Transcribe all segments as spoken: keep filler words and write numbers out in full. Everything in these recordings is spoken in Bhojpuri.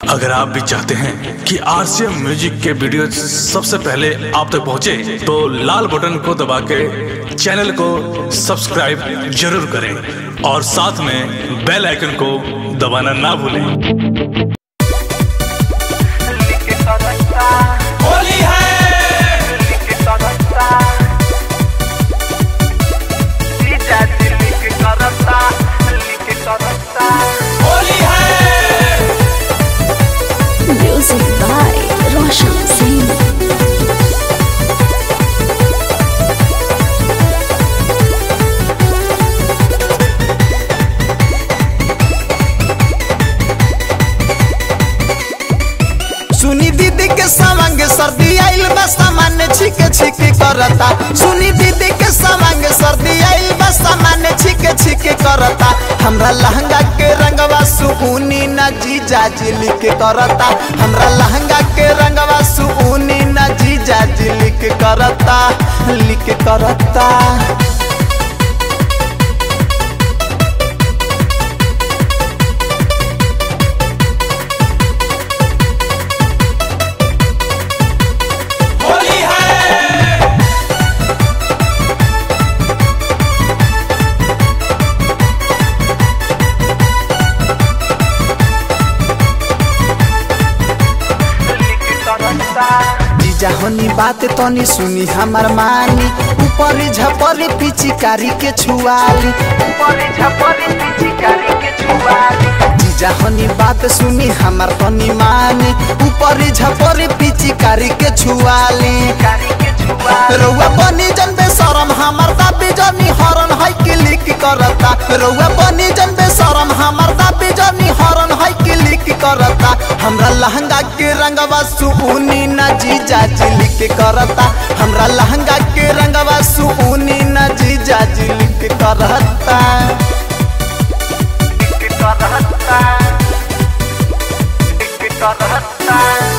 अगर आप भी चाहते हैं कि आरसीएम म्यूजिक के वीडियो सबसे पहले आप तक पहुंचे, तो लाल बटन को दबा के चैनल को सब्सक्राइब जरूर करें और साथ में बेल आइकन को दबाना ना भूलें। Music by Roshan Singh. सुनी दीदी के सवांग सर्दी आइल बा सामान्य छिके छिके करता। सुनी दीदी के सवांग सर्दी आइल बा सामान्य छिके छिके करता। हमरा लहंगा के रंगवा सुनी ना जीजा जी लिख करता। हमरा लहंगा के रंगवा सुनी ना जीजा जी लिख करता लिख करता। जहनी बात तनी सुनी हमार मानी, ऊपर झपरी पिचिकारी के छुआली, ऊपर झपरी पिचिकारी के छुआली। जहनी बात सुनी हमार तनी मानी, ऊपर झपरी पिचिकारी के छुआली। रउआ बनी जन बेशरम हमार दाबी जनी हरन है कि लिख करता। रउआ बनी जन बेशरम हमार दाबी जनी हरन है कि लिख करता। हमरा लहंगा के रंगवा सुनी ना जीजा जी लिख करता। हमरा लहंगा के रंगवा सुनी ना जीजा जी लिख करता लिख करता लिख करता।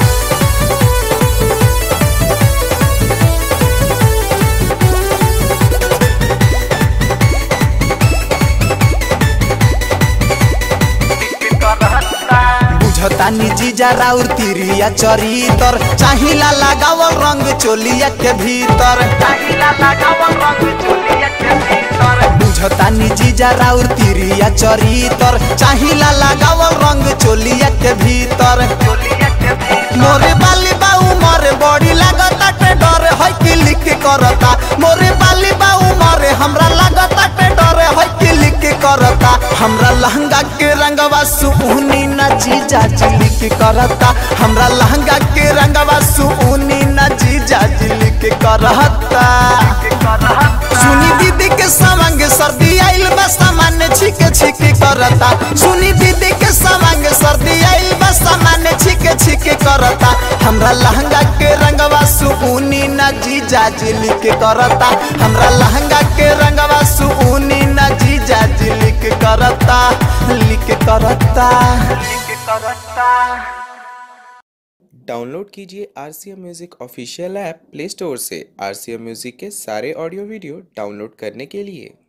तानी जीजा राउर तिरिया चरितर, चाहिला लगावल रंग चोलिया के भीतर, चाहिला लगावल रंग चोलिया के भीतर। बुझतानी जीजा राउर तिरिया चरितर, चाहिला लगावल रंग चोलिया के भीतर, चोलिया के भीतर। मोरे बाली बाऊ मोरे बड़ी लागता के डर है कि लिख करता। मोरे बाली बाऊ मोरे हमरा लागता के डर है कि लिख करता। हमरा लहंगा के रंगवा सुनी ना जीजा जी लिख करता। हमरा लहंगा के रंगवा सुनी ना जीजा जी लिख करता। सुनी दीदी के सवांग सर्दी आइल बा सामान्य छिके छिके करता। सुनी दीदी के सवांग सर्दी आइल बा सामान्य छिके छिके करता। हमरा लहंगा के रंगवा सुनी ना जीजा जी लिख करता। हमरा लहंगा के रंगवा सुनी ना जीजा जी लिख करता लिख करता लिख करता। डाउनलोड कीजिए RCM music official app play store से। आरसीएम म्यूजिक के सारे ऑडियो वीडियो डाउनलोड करने के लिए